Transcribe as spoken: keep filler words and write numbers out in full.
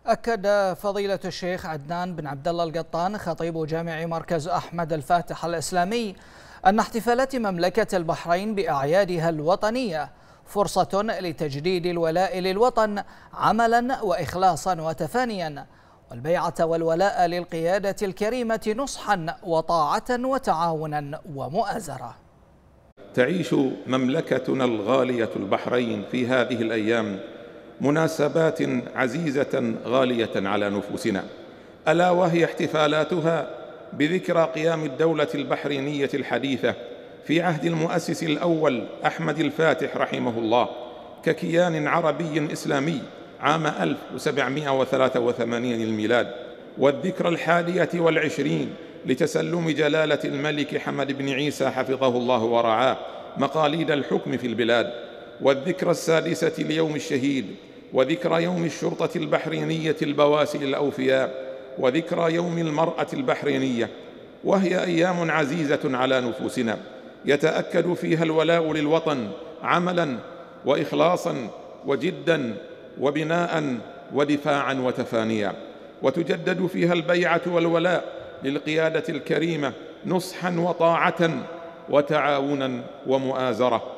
أكد فضيلة الشيخ عدنان بن عبد الله القطان خطيب جامع مركز أحمد الفاتح الإسلامي أن احتفالات مملكة البحرين بأعيادها الوطنية فرصة لتجديد الولاء للوطن عملا وإخلاصا وتفانيا، والبيعة والولاء للقيادة الكريمة نصحا وطاعة وتعاونا ومؤازرة. تعيش مملكتنا الغالية البحرين في هذه الأيام مناسبات عزيزة غالية على نفوسنا، ألا وهي احتفالاتها بذكرى قيام الدولة البحرينية الحديثة في عهد المؤسس الأول أحمد الفاتح رحمه الله ككيان عربي إسلامي عام ألف وسبعمائة وثلاثة وثمانين الميلاد، والذكرى الحادية والعشرين لتسلم جلالة الملك حمد بن عيسى حفظه الله ورعاه مقاليد الحكم في البلاد، والذكرى السادسة ليوم الشهيد، وذكرى يوم الشرطة البحرينية البواسل الأوفياء، وذكرى يوم المرأة البحرينية، وهي أيام عزيزة على نفوسنا يتأكد فيها الولاء للوطن عملا وإخلاصا وجدا وبناء ودفاعا وتفانيا، وتجدد فيها البيعة والولاء للقيادة الكريمة نصحا وطاعة وتعاونا ومؤازرة.